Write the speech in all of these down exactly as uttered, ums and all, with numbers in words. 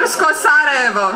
Tursko Sarajevo.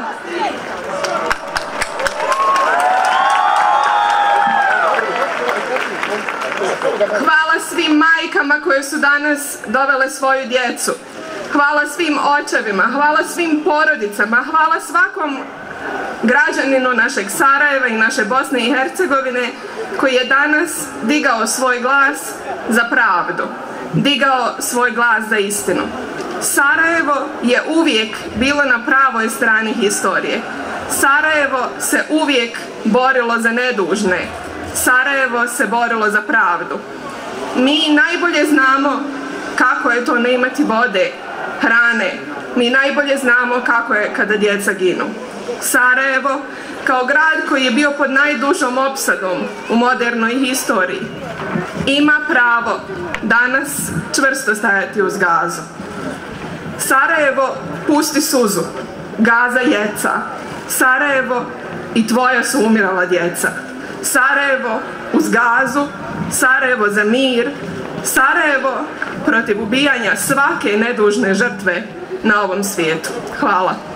Hvala svim majkama koje su danas dovele svoju djecu. Hvala svim očevima, hvala svim porodicama, hvala svakom građaninu našeg Sarajeva i naše Bosne i Hercegovine koji je danas digao svoj glas za pravdu, digao svoj glas za istinu. Sarajevo je uvijek bilo na pravoj strani historije. Sarajevo se uvijek borilo za nedužne. Sarajevo se borilo za pravdu. Mi najbolje znamo kako je to ne imati vode, hrane. Mi najbolje znamo kako je kada djeca ginu. Sarajevo, kao grad koji je bio pod najdužom opsadom u modernoj historiji, ima pravo danas čvrsto stajati uz Gazu. Sarajevo, pusti suzu, Gaza jeca. Sarajevo, i tvoja su umirala djeca. Sarajevo, uz Gazu. Sarajevo za mir. Sarajevo, protiv ubijanja svake nedužne žrtve na ovom svijetu. Hvala.